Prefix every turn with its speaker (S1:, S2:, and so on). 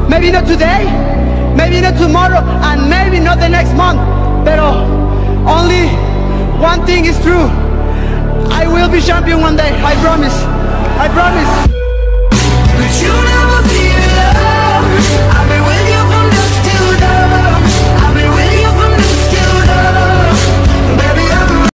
S1: Maybe not today, maybe not tomorrow, and maybe not the next month. Pero only one thing is true. I will be champion one day. I promise. I promise.